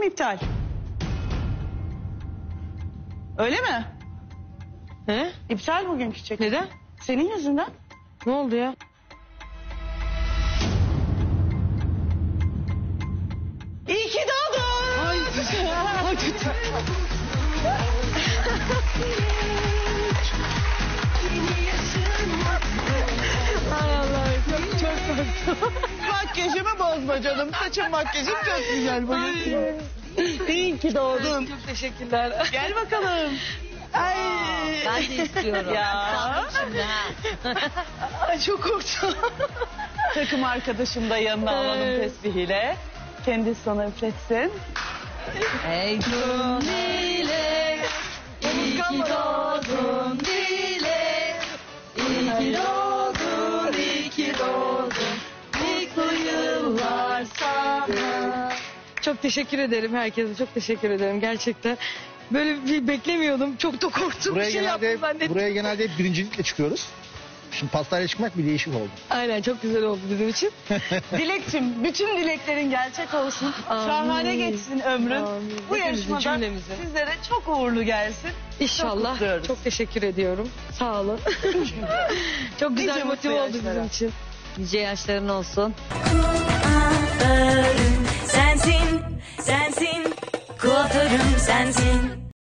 çekim iptal. Öyle mi? He? İptal bugünkü çekim. Neden? Senin yüzünden. Ne oldu ya? İyi ki doğdun. Ay, ay kötü. Ay Allah'ım çok korktum. Makyajımı bozma canım. Saçım makyajım çok güzel bugün. İyi ki doğdun. Çok teşekkürler. Gel bakalım. Ay. Ben de istiyorum. Ya. Şimdi ha. Ay çok korktum. Takım arkadaşım da yanına alalım Evet. tesbihiyle. Kendisi sana üfletsin. Ey gün dilek, iyi ki doğdun dilek. İyi ki doğdun, iyi ki doğdun. Mutlu yıllar sana. Çok teşekkür ederim herkese. Çok teşekkür ederim gerçekten. Böyle bir beklemiyordum. Çok da korktum. Buraya Bir şey genelde, yaptım zannettim. buraya genelde hep birincilikle çıkıyoruz. Şimdi pastayla çıkmak bir değişik oldu. Aynen çok güzel oldu bizim için. Dilekçim, bütün dileklerin gerçek olsun. Amin. Şahane geçsin ömrün. Amin. Bu Hepimizin, yarışmada cümlemizin. sizlere çok uğurlu gelsin. Çok İnşallah. kutluyoruz. Çok teşekkür ediyorum. Sağ olun. Çok güzel Nice motive mutlu oldu bizim yaşlara. için. Nice yaşların olsun. Kuaförüm sensin, sensin. Kuaförüm sensin.